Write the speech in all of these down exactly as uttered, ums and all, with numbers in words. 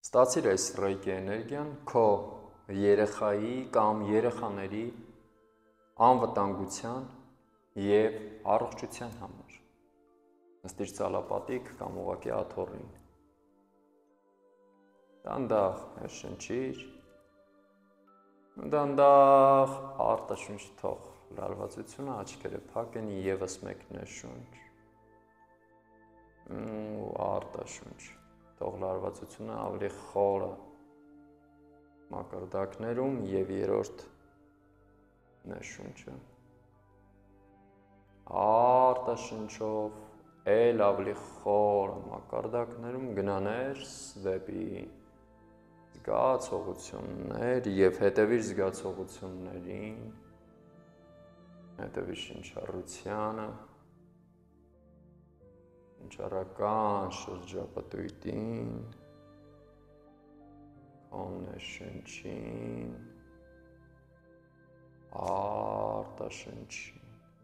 Ստացիր այս ռեյկի էներգիան քո երեխայի կամ երեխաների անվտանգության և առողջության համար։ Նստիր ծալապատիկ կամ ուղղակի աթոռին։ Դանդաղ ներշնչիր, դանդաղ արտաշունչ թող լարվածությունը, աչքերը փակ են, ևս մեկ ներշունչ ու արտաշունչ, թող լարվածությունը ավելի խորը մակարդակներում և երրորդ ներշունչը արտաշնչով էլ ավելի խորը մակարդակներում գնա ներս դեպի զգացողություններ և հետևիր զգացողություններին, հետևիր շնչառությանը, շնչառական շրջապտույտին, քո ներշնչին, արտաշնչին։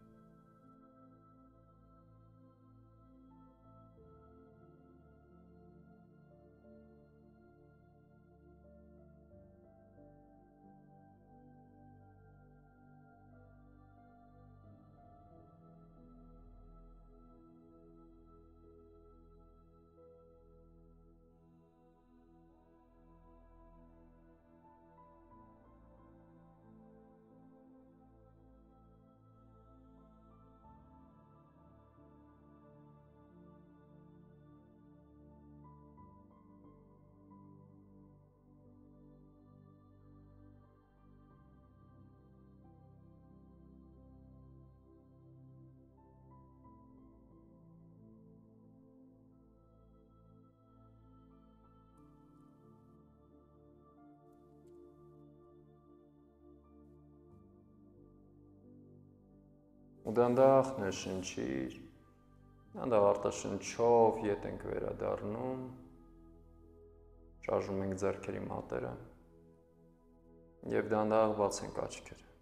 Ու դանդաղ ներշնչիր, դանդաղ արտաշնչով ետ ենք վերադառնում, շարժում ենք ձեռքերի մատերը և դանդաղ բացենք աչքերը։